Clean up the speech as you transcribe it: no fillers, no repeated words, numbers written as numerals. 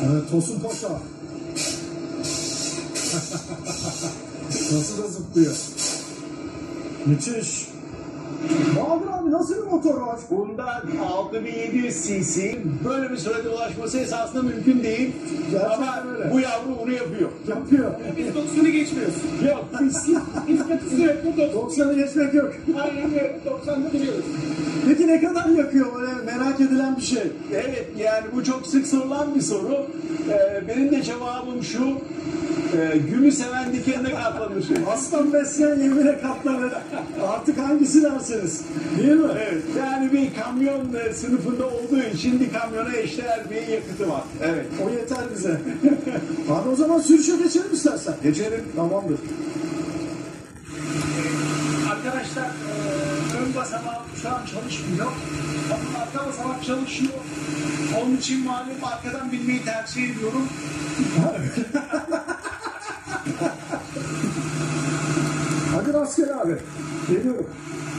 Evet, Tosun Paşa. Nasıl da zıplıyor. Müthiş. Bahadır abi nasıl bir motor var? Bunda 6700 cc böyle bir sürede ulaşması esasında mümkün değil. Gerçekten Ama öyle. bu yavru bunu yapıyor. Yapıyor. Biz 90'ı geçmiyoruz. Yok biz sürekli 90'ı geçmek yok. Aynen öyle 90'da biliyoruz. Peki ne kadar yakıyor, böyle merak edilen bir şey? Evet yani bu çok sık sorulan bir soru. Benim de cevabım şu. Gülü seven dikenine katlanır. Aslan besleyen yemine katlanır. Artık hangisi dersiniz? Değil mi? Evet. Yani bir kamyon sınıfında olduğu için bir kamyona eşdeğer bir yakıtı var. Evet. O yeter bize. Abi o zaman sürüşe geçelim istersen. Geçelim. Tamamdır. Arkadaşlar ön basamağı şu an çalışmıyor. Ama arka basamak çalışıyor. Onun için malum arkadan binmeyi tercih ediyorum. Hadi rastgele abi. Geliyorum.